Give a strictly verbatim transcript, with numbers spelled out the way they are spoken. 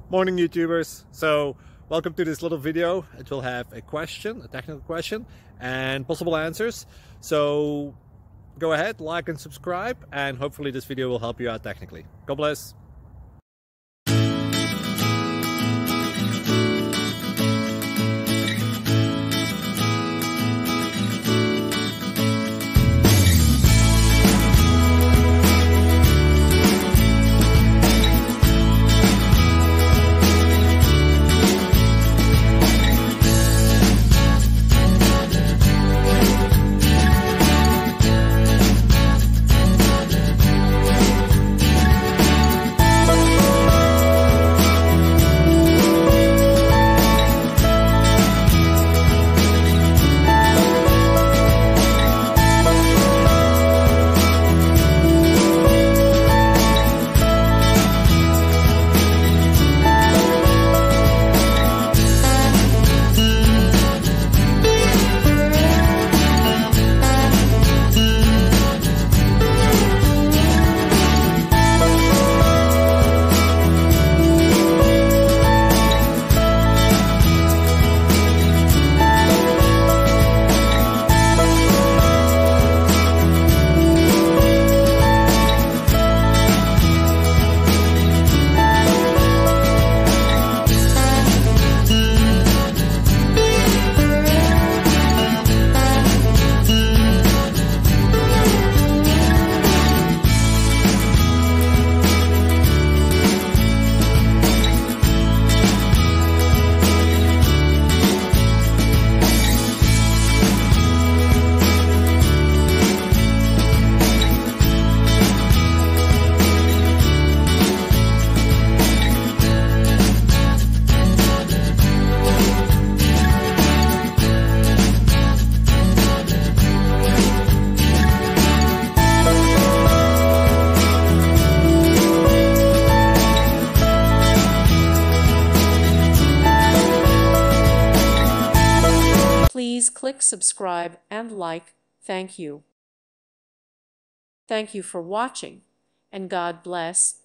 Morning YouTubers. So welcome to this little video. It will have a question, a technical question, and possible answers. So go ahead, like and subscribe, and hopefully this video will help you out technically. God bless. Please click subscribe and like. Thank you. Thank you for watching, and God bless.